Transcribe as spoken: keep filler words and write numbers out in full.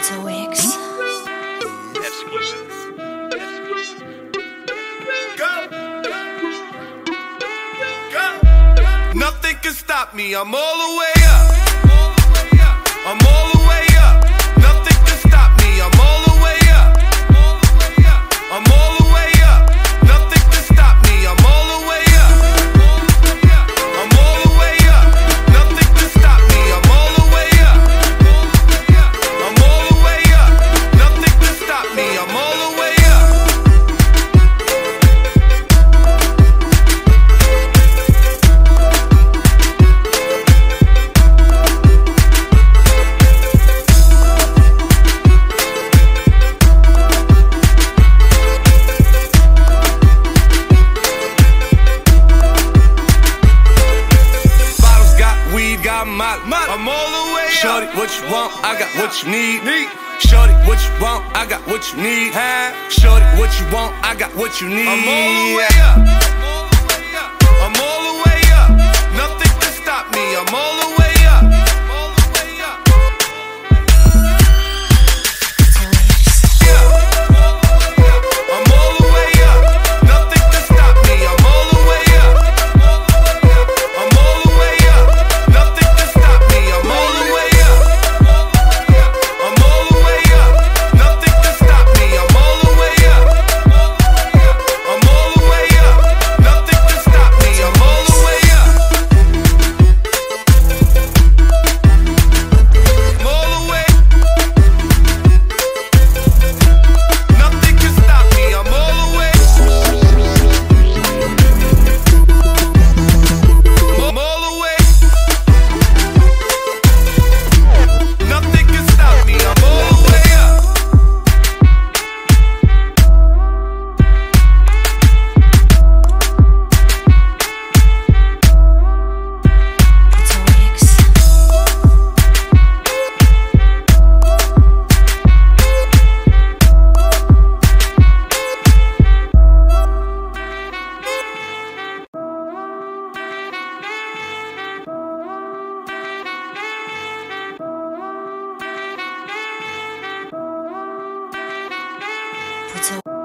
Puerto Wix. Exclusive. Go. Go. Nothing can stop me. I'm all the way up. I'm all the way up. Nothing can stop me. I'm all the way up. I'm all the way up. Nothing can stop me. I'm all the way up. I'm all the way up. Nothing can stop me. I'm all the way up. I'm all the way up. Nothing can stop me. I'm all the way up. I'm all the way up. Shorty, what you want? I got what you need. Shorty, what you want? I got what you need. Shorty, what you want? I got what you need. I'm all the way up. I'm all the way up. Nothing can stop me. I'm all the way up. I'm all the way up. Nothing can stop me. I'm all the way up. I'm all the way up. Nothing can stop me. I'm all the way up. I'm all the way up. Nothing can stop me. I'm all the way up. I'm all the way up. Nothing can stop me. I'm all the way up. I'm all the way. Nothing can stop me. I'm all the way. I'm all the way. Nothing can stop me. I'm all the way up. Puerto Wix. Puerto